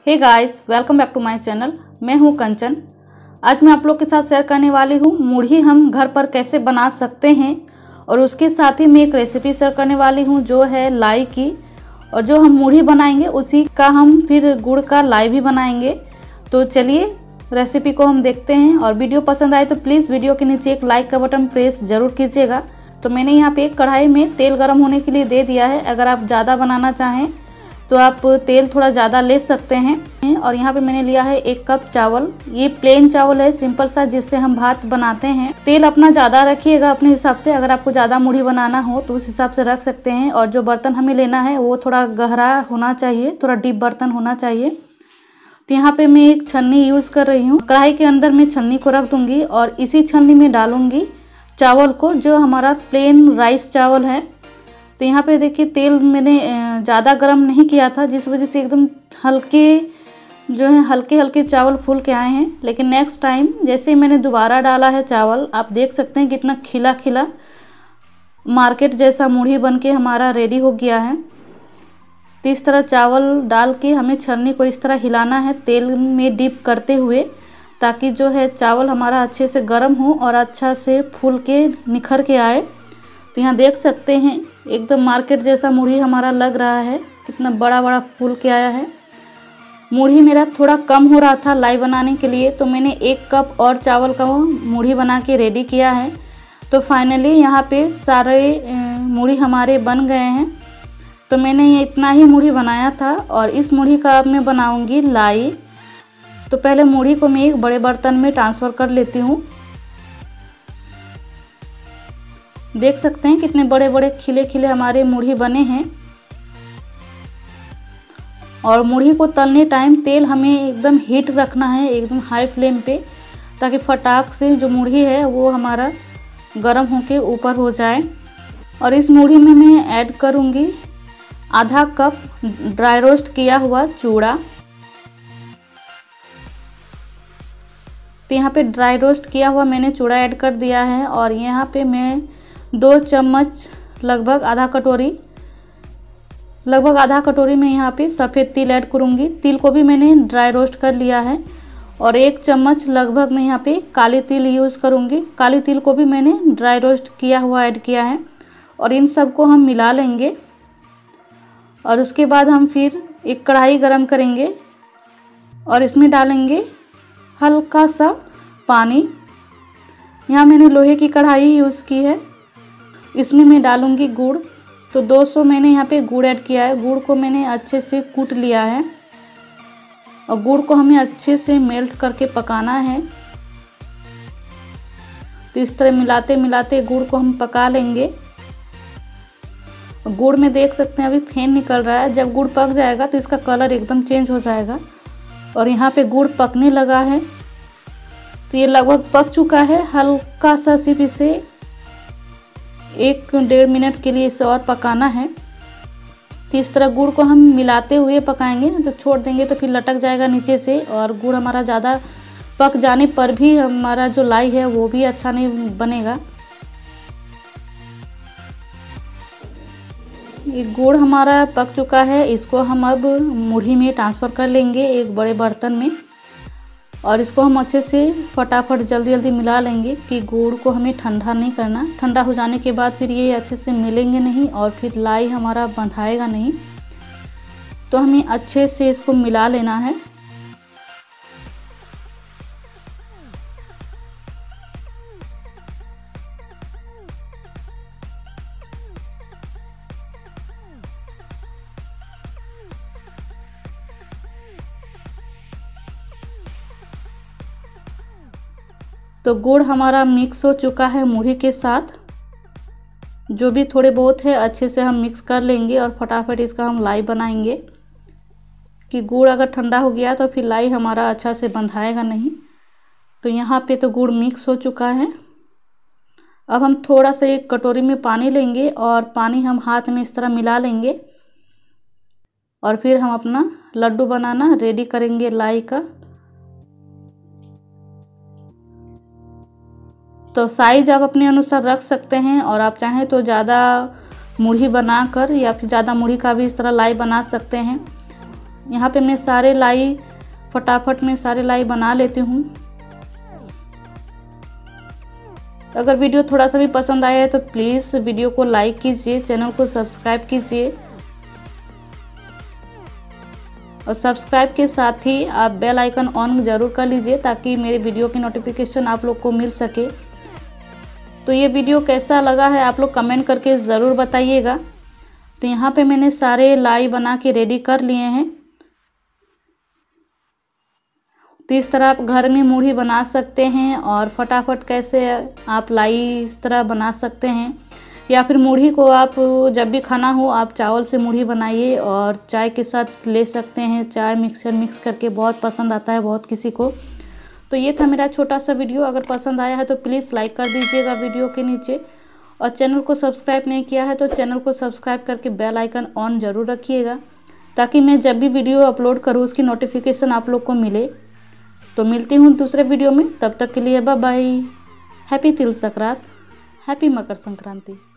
Hey guys, welcome back to my channel. मैं हूं कंचन। आज मैं आप लोग के साथ शेयर करने वाली हूं मूढ़ी हम घर पर कैसे बना सकते हैं, और उसके साथ ही मैं एक रेसिपी शेयर करने वाली हूं जो है लाई की। और जो हम मूढ़ी बनाएंगे उसी का हम फिर गुड़ का लाई भी बनाएंगे। तो चलिए रेसिपी को हम देखते हैं। और वीडियो पसंद आए तो प्लीज़ वीडियो के नीचे एक लाइक का बटन प्रेस ज़रूर कीजिएगा। तो मैंने यहाँ पे एक कढ़ाई में तेल गर्म होने के लिए दे दिया है। अगर आप ज़्यादा बनाना चाहें तो आप तेल थोड़ा ज़्यादा ले सकते हैं। और यहाँ पे मैंने लिया है 1 कप चावल। ये प्लेन चावल है, सिंपल सा, जिससे हम भात बनाते हैं। तेल अपना ज़्यादा रखिएगा अपने हिसाब से। अगर आपको ज़्यादा मूढ़ी बनाना हो तो उस हिसाब से रख सकते हैं। और जो बर्तन हमें लेना है वो थोड़ा गहरा होना चाहिए, थोड़ा डीप बर्तन होना चाहिए। तो यहाँ पे मैं एक छन्नी यूज़ कर रही हूँ। कढ़ाई के अंदर मैं छन्नी को रख दूँगी और इसी छन्नी में डालूँगी चावल को, जो हमारा प्लेन राइस चावल है। तो यहाँ पे देखिए तेल मैंने ज़्यादा गर्म नहीं किया था, जिस वजह से एकदम हल्के जो है हल्के चावल फूल के आए हैं। लेकिन नेक्स्ट टाइम जैसे ही मैंने दोबारा डाला है चावल, आप देख सकते हैं कितना खिला खिला मार्केट जैसा मूढ़ी बन के हमारा रेडी हो गया है। तो इस तरह चावल डाल के हमें छन्नी को इस तरह हिलाना है तेल में डिप करते हुए, ताकि जो है चावल हमारा अच्छे से गर्म हो और अच्छा से फूल के निखर के आए। तो यहाँ देख सकते हैं एकदम मार्केट जैसा मूढ़ी हमारा लग रहा है, कितना बड़ा बड़ा फूल के आया है। मूढ़ी मेरा थोड़ा कम हो रहा था लाई बनाने के लिए, तो मैंने 1 कप और चावल का मूढ़ी बना के रेडी किया है। तो फाइनली यहाँ पे सारे मूढ़ी हमारे बन गए हैं। तो मैंने ये इतना ही मूढ़ी बनाया था और इस मूढ़ी का अब मैं बनाऊँगी लाई। तो पहले मूढ़ी को मैं एक बड़े बर्तन में ट्रांसफ़र कर लेती हूँ। देख सकते हैं कितने बड़े बड़े खिले खिले हमारे मूढ़ी बने हैं। और मूढ़ी को तलने टाइम तेल हमें एकदम हीट रखना है, एकदम हाई फ्लेम पे, ताकि फटाक से जो मूढ़ी है वो हमारा गर्म होके ऊपर हो जाए। और इस मूढ़ी में मैं ऐड करूँगी आधा कप ड्राई रोस्ट किया हुआ चूड़ा। तो यहाँ पे ड्राई रोस्ट किया हुआ मैंने चूड़ा ऐड कर दिया है। और यहाँ पे मैं 2 चम्मच लगभग आधा कटोरी में यहाँ पे सफ़ेद तिल ऐड करूँगी। तिल को भी मैंने ड्राई रोस्ट कर लिया है। और 1 चम्मच लगभग मैं यहाँ पे काली तिल यूज़ करूँगी। काली तिल को भी मैंने ड्राई रोस्ट किया हुआ ऐड किया है। और इन सब को हम मिला लेंगे। और उसके बाद हम फिर एक कढ़ाई गरम करेंगे और इसमें डालेंगे हल्का सा पानी। यहाँ मैंने लोहे की कढ़ाई यूज़ की है। इसमें मैं डालूँगी गुड़। तो 200 मैंने यहाँ पे गुड़ ऐड किया है। गुड़ को मैंने अच्छे से कूट लिया है और गुड़ को हमें अच्छे से मेल्ट करके पकाना है। तो इस तरह मिलाते मिलाते गुड़ को हम पका लेंगे। गुड़ में देख सकते हैं अभी फेन निकल रहा है। जब गुड़ पक जाएगा तो इसका कलर एकदम चेंज हो जाएगा। और यहाँ पे गुड़ पकने लगा है। तो ये लगभग पक चुका है। हल्का सा सिर्फ इसे 1-1.5 मिनट के लिए इसे और पकाना है। तो इस तरह गुड़ को हम मिलाते हुए पकाएंगे, तो छोड़ देंगे तो फिर लटक जाएगा नीचे से। और गुड़ हमारा ज़्यादा पक जाने पर भी हमारा जो लाई है वो भी अच्छा नहीं बनेगा। ये गुड़ हमारा पक चुका है। इसको हम अब मूढ़ी में ट्रांसफ़र कर लेंगे एक बड़े बर्तन में। और इसको हम अच्छे से फटाफट जल्दी जल्दी मिला लेंगे कि गुड़ को हमें ठंडा नहीं करना। ठंडा हो जाने के बाद फिर ये अच्छे से मिलेंगे नहीं और फिर लाई हमारा बंधाएगा नहीं। तो हमें अच्छे से इसको मिला लेना है। तो गुड़ हमारा मिक्स हो चुका है मूढ़ी के साथ। जो भी थोड़े बहुत है अच्छे से हम मिक्स कर लेंगे और फटाफट इसका हम लाई बनाएंगे। कि गुड़ अगर ठंडा हो गया तो फिर लाई हमारा अच्छा से बंधाएगा नहीं। तो यहाँ पे तो गुड़ मिक्स हो चुका है। अब हम थोड़ा सा एक कटोरी में पानी लेंगे और पानी हम हाथ में इस तरह मिला लेंगे। और फिर हम अपना लड्डू बनाना रेडी करेंगे लाई का। तो साइज़ आप अपने अनुसार रख सकते हैं। और आप चाहें तो ज़्यादा मूढ़ी बनाकर या फिर ज़्यादा मूढ़ी का भी इस तरह लाई बना सकते हैं। यहाँ पे मैं सारे लाई फटाफट में सारे लाई बना लेती हूँ। अगर वीडियो थोड़ा सा भी पसंद आया है तो प्लीज़ वीडियो को लाइक कीजिए, चैनल को सब्सक्राइब कीजिए और सब्सक्राइब के साथ ही आप बेल आइकन ऑन ज़रूर कर लीजिए ताकि मेरे वीडियो की नोटिफिकेशन आप लोग को मिल सके। तो ये वीडियो कैसा लगा है आप लोग कमेंट करके ज़रूर बताइएगा। तो यहाँ पे मैंने सारे लाई बना के रेडी कर लिए हैं। तो इस तरह आप घर में मूढ़ी बना सकते हैं और फटाफट कैसे आप लाई इस तरह बना सकते हैं, या फिर मूढ़ी को आप जब भी खाना हो आप चावल से मूढ़ी बनाइए और चाय के साथ ले सकते हैं। चाय मिक्सर मिक्स करके बहुत पसंद आता है बहुत किसी को। तो ये था मेरा छोटा सा वीडियो। अगर पसंद आया है तो प्लीज़ लाइक कर दीजिएगा वीडियो के नीचे, और चैनल को सब्सक्राइब नहीं किया है तो चैनल को सब्सक्राइब करके बेल आइकन ऑन ज़रूर रखिएगा ताकि मैं जब भी वीडियो अपलोड करूँ उसकी नोटिफिकेशन आप लोग को मिले। तो मिलती हूँ दूसरे वीडियो में, तब तक के लिए बाय बाय। हैप्पी तिल संक्रांत, हैप्पी मकर संक्रांति।